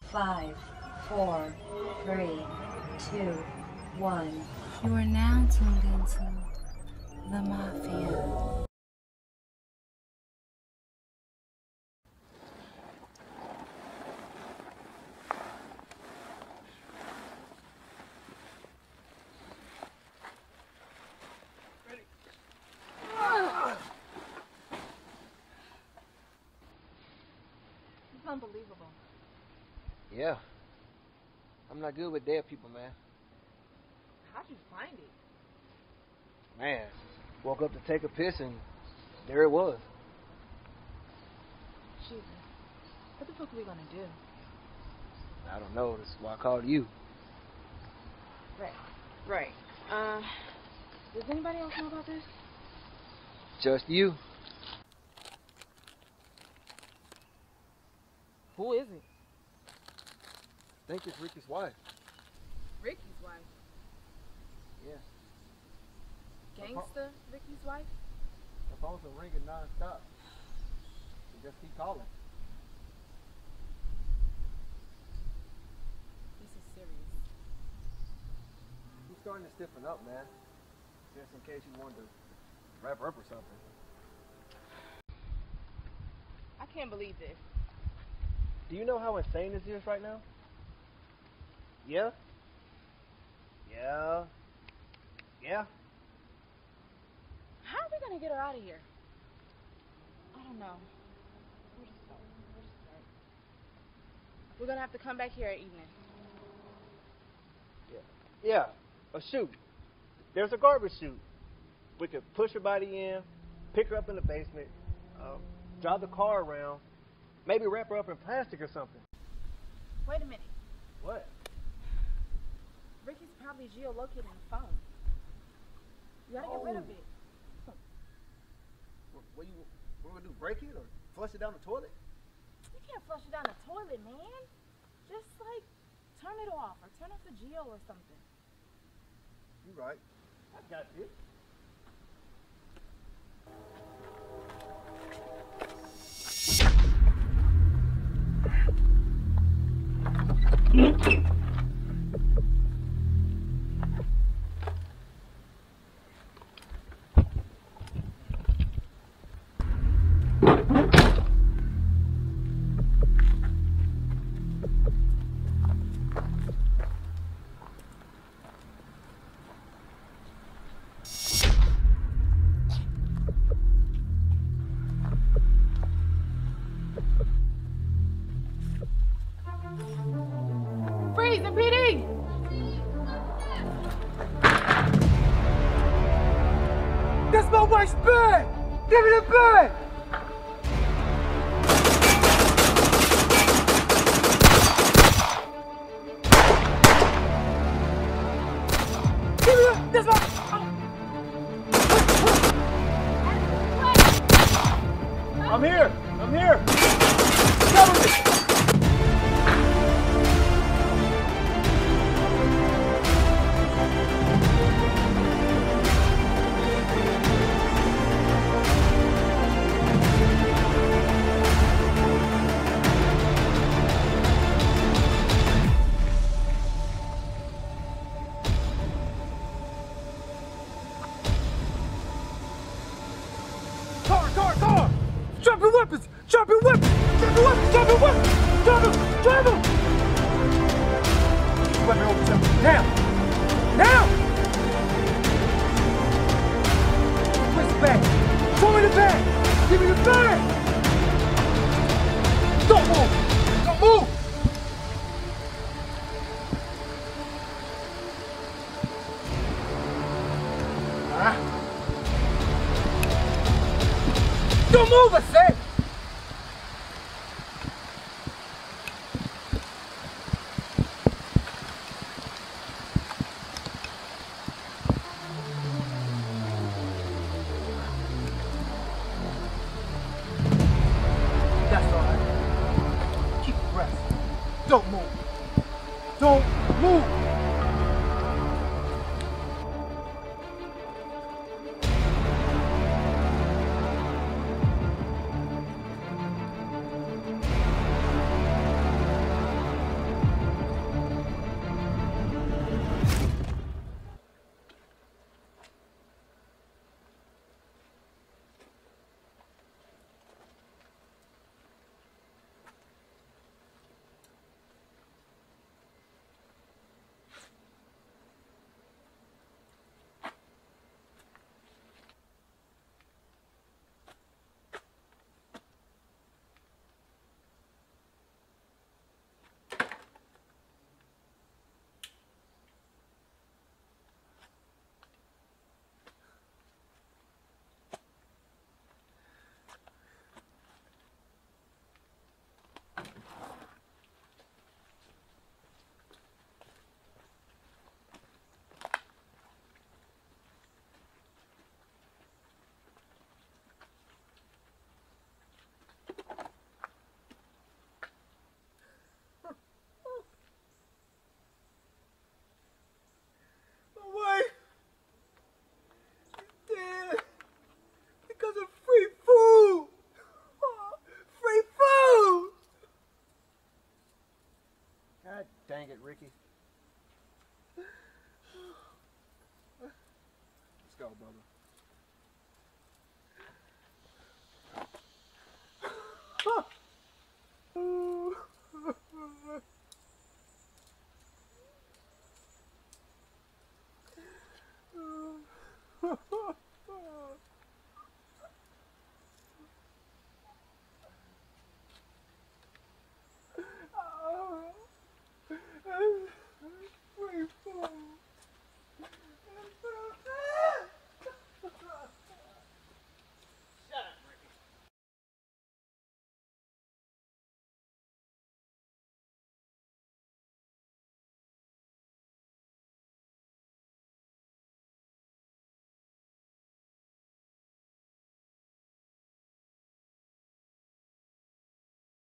5, 4, 3, 2, 1. You are now tuned into the Mafia. It's unbelievable. Yeah. I'm not good with dead people, man. How'd you find it? Man, woke up to take a piss and there it was. Jesus. What the fuck are we gonna do? I don't know. That's why I called you. Right. Does anybody else know about this? Just you. Who is it? I think it's Ricky's wife. Ricky's wife. Yeah. Gangsta Ricky's wife? The phones are ringing non-stop. You just keep calling. This is serious. He's starting to stiffen up, man. Just in case you wanted to wrap her up or something. I can't believe this. Do you know how insane this is right now? Yeah? Yeah? Yeah? How are we gonna get her out of here? I don't know. Where to start? We're gonna have to come back here at evening. Yeah, a chute. There's a garbage chute. We could push her body in, pick her up in the basement, drive the car around, maybe wrap her up in plastic or something. Wait a minute. What? Ricky's probably geolocating the phone. You gotta get rid of it. What you gonna do? Break it or flush it down the toilet? You can't flush it down the toilet, man. Just like turn it off or turn off the geo or something. You right. I got this. Freeze, impeding! That's my wife's bed! Give me the bed! Give me the... That's my... I'm here! I'm here! Cover me! Car! Drop your weapons! Drop your weapons! Drop your weapons! Drop your weapons! Drop them! Drop them! Get your weapon over to me. Now! Now! Where's the bag? Show me the bag! Give me the bag! Don't move! Don't move! Don't move, I said! That's all right. Keep your breath. Don't move. Don't move! God dang it, Ricky. Let's go, brother.